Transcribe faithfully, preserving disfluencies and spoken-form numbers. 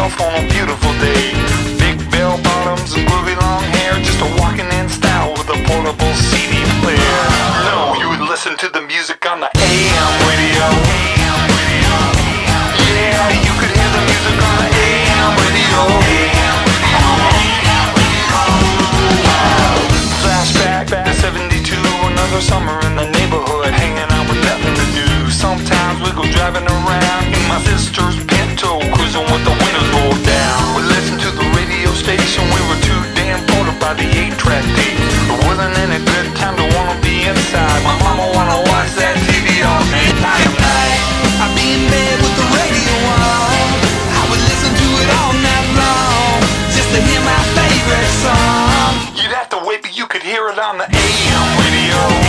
myself on a beautiful day. Big bell bottoms and groovy long hair, just a walking in style with a portable C D player. No, you would listen to the music on the A M radio. Yeah, you could hear the music on the A M radio. Flashback to seventy-two, another summer in the neighborhood, hanging out with nothing to do. Sometimes we go driving around in my sister's Pinto, cruising with the windows rolled down. We listened to the radio station, we were too damn bored by the eight-track tape. It wasn't any good time to wanna be inside. My mama wanna watch that T V all day, night and night. I'd be in bed with the radio on. I would listen to it all night long, just to hear my favorite song. You'd have to wait, but you could hear it on the A M radio.